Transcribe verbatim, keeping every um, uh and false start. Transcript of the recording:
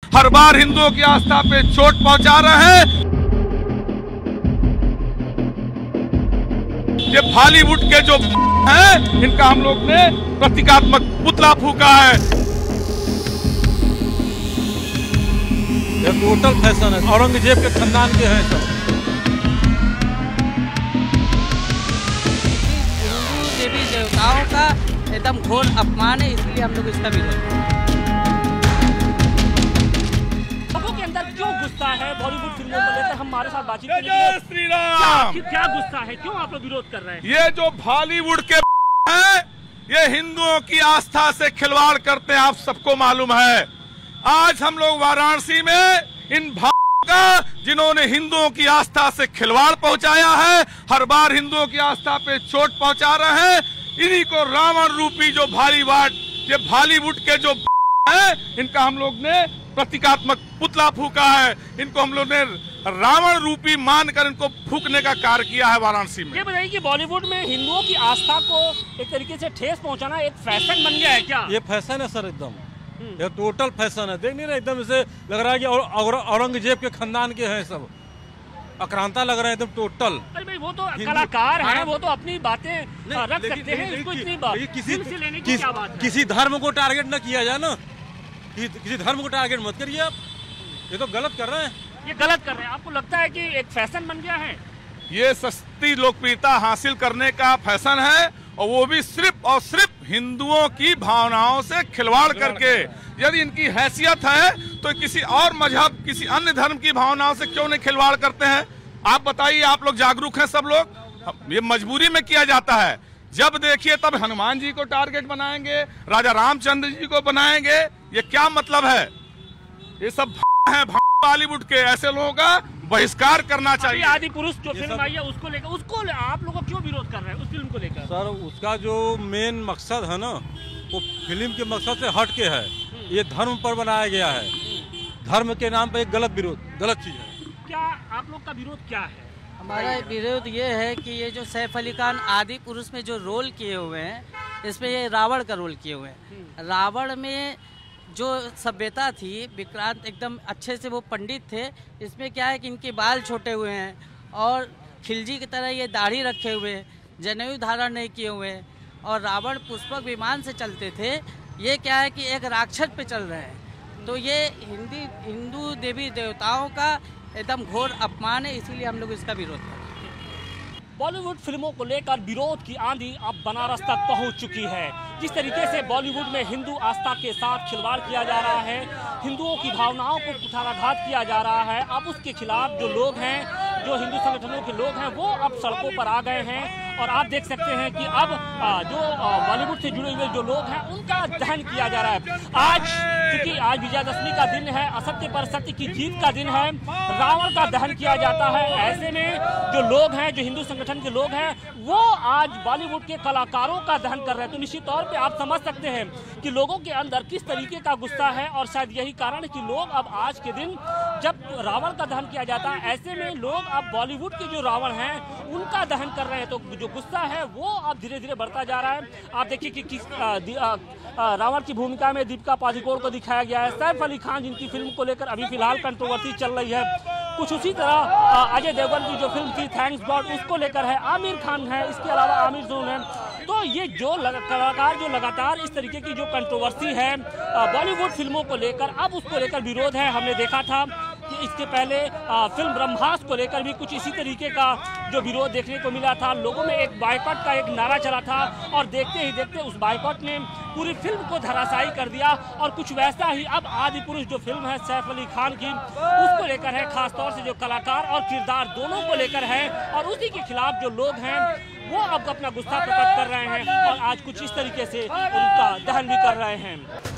हर बार हिंदुओं की आस्था पे चोट पहुंचा रहे हैं। ये बॉलीवुड के जो हैं, इनका हम लोग ने प्रतीकात्मक पुतला फूका है। ये टोटल फैशन है, औरंगजेब के खानदान के हैं सब। हिंदू देवी देवताओं का एकदम घोर अपमान है, इसलिए हम लोग इसका विरोध करते हैं। लोगों के अंदर क्यों गुस्सा है बॉलीवुड फिल्मों को लेकर? हमारे साथ बातचीत जय जय श्री राम। क्या, क्या गुस्सा है, क्यों आप लोग विरोध कर रहे हैं? ये जो बॉलीवुड के हैं, ये हिंदुओं की आस्था से खिलवाड़ करते हैं, आप सबको मालूम है। आज हम लोग वाराणसी में इन का जिन्होंने हिंदुओं की आस्था से खिलवाड़ पहुंचाया है, हर बार हिंदुओं की आस्था पे चोट पहुंचा रहे हैं, इन्हीं को रावण रूपी जो बॉलीवुड ये बॉलीवुड के जो हैं, इनका हम लोग ने प्रतीकात्मक पुतला फूका है। इनको हम लोग ने रावण रूपी मानकर इनको फूकने का कार्य किया है वाराणसी में। ये बताइए कि बॉलीवुड में हिंदुओं की आस्था को एक तरीके से ठेस पहुंचाना एक फैशन बन गया है क्या? ये फैशन है सर, एकदम ये टोटल फैशन है। देख नहीं रहे, एकदम इसे लग रहा है कि औरंगजेब के खानदान के हैं सब। आक्रांता लग रहा है एकदम टोटल। अरे भाई वो तो कलाकार हैं, वो तो अपनी बातें रख सकते हैं, इसको इतनी बात किसी दिल से लेने की क्या बात है? किसी धर्म को टारगेट न किया जाए ना, किसी धर्म को टारगेट मत करिए आप, ये तो गलत कर रहे हैं। ये गलत कर रहे हैं, आपको लगता है कि एक फैशन बन गया है? ये सस्ती लोकप्रियता हासिल करने का फैशन है, और वो भी सिर्फ और सिर्फ हिंदुओं की भावनाओं से खिलवाड़ करके। यदि इनकी हैसियत है तो किसी और मजहब, किसी अन्य धर्म की भावनाओं से क्यों नहीं खिलवाड़ करते हैं? आप बताइए, आप लोग जागरूक हैं सब लोग। ये मजबूरी में किया जाता है। जब देखिए तब हनुमान जी को टारगेट बनाएंगे, राजा रामचंद्र जी को बनाएंगे। ये क्या मतलब है? ये सब है बॉलीवुड के, ऐसे लोगों का बहिष्कार करना चाहिए। आदि पुरुष जो फिल्म आई है उसको लेकर, उसको आप लोग क्यों विरोध कर रहे हैं उस फिल्म को लेकर? सर उसका जो मेन मकसद है ना, वो फिल्म के मकसद से हट के है। ये धर्म पर बनाया गया है, धर्म के नाम पर एक गलत विरोध, गलत चीज है। क्या आप लोग का विरोध क्या है? हमारा विरोध ये है कि ये जो सैफ अली खान आदि पुरुष में जो रोल किए हुए हैं, इसमें ये रावण का रोल किए हुए हैं। रावण में जो सभ्यता थी, विक्रांत एकदम अच्छे से वो पंडित थे। इसमें क्या है कि इनके बाल छोटे हुए हैं और खिलजी की तरह ये दाढ़ी रखे हुए, जनेऊ धारण नहीं किए हुए, और रावण पुष्पक विमान से चलते थे। ये क्या है कि एक राक्षस पे चल रहे हैं। तो ये हिंदी हिंदू देवी देवताओं का एकदम घोर अपमान है, इसीलिए हम लोग इसका विरोध करते हैं। बॉलीवुड फिल्मों को लेकर विरोध की आंधी अब बनारस तक पहुंच चुकी है। जिस तरीके से बॉलीवुड में हिंदू आस्था के साथ खिलवाड़ किया जा रहा है, हिंदुओं की भावनाओं को कुठाराघात किया जा रहा है, अब उसके खिलाफ जो लोग हैं, जो हिंदू संगठनों के लोग हैं, वो अब सड़कों पर आ गए हैं। और आप देख सकते हैं कि अब जो बॉलीवुड से जुड़े हुए जो लोग हैं, उनका दहन किया जा रहा है। आज क्योंकि आज विजयादशमी का दिन है, असत्य पर सत्य की जीत का दिन है, रावण का दहन किया जाता है। ऐसे में जो लोग हैं, जो हिंदू संगठन के लोग हैं, वो आज बॉलीवुड के कलाकारों का दहन कर रहे हैं। तो निश्चित तौर पे आप समझ सकते हैं कि लोगों के अंदर किस तरीके का गुस्सा है, और शायद यही कारण है कि लोग अब आज के दिन जब रावण का दहन किया जाता है, ऐसे में लोग अब बॉलीवुड के जो रावण हैं उनका दहन कर रहे हैं। तो जो गुस्सा है वो अब धीरे धीरे बढ़ता जा रहा है। आप देखिए कि किस रावण की भूमिका में दीपिका पादुकोण को दिखाया गया है, सैफ अली खान जिनकी फिल्म को लेकर अभी फिलहाल कंट्रोवर्सी चल रही है। कुछ उसी तरह अजय देवगन की जो फिल्म थी थैंक्स गॉड, उसको लेकर है, आमिर खान है, इसके अलावा आमिर जोन है। तो ये जो कलाकार जो लगातार इस तरीके की जो कंट्रोवर्सी है बॉलीवुड फिल्मों को लेकर, अब उसको लेकर विरोध है। हमने देखा था कि इसके पहले आ, फिल्म ब्रह्मास्त्र को लेकर भी कुछ इसी तरीके का जो विरोध देखने को मिला था। लोगों में एक बायकॉट का एक नारा चला था, और देखते ही देखते उस बायकॉट ने पूरी फिल्म को धराशायी कर दिया। और कुछ वैसा ही अब आदि पुरुष जो फिल्म है सैफ अली खान की, उसको लेकर है, खासतौर से जो कलाकार और किरदार दोनों को लेकर है, और उसी के खिलाफ जो लोग हैं वो अब अपना गुस्सा प्रकट कर रहे हैं, और आज कुछ इस तरीके से उनका दहन भी कर रहे हैं।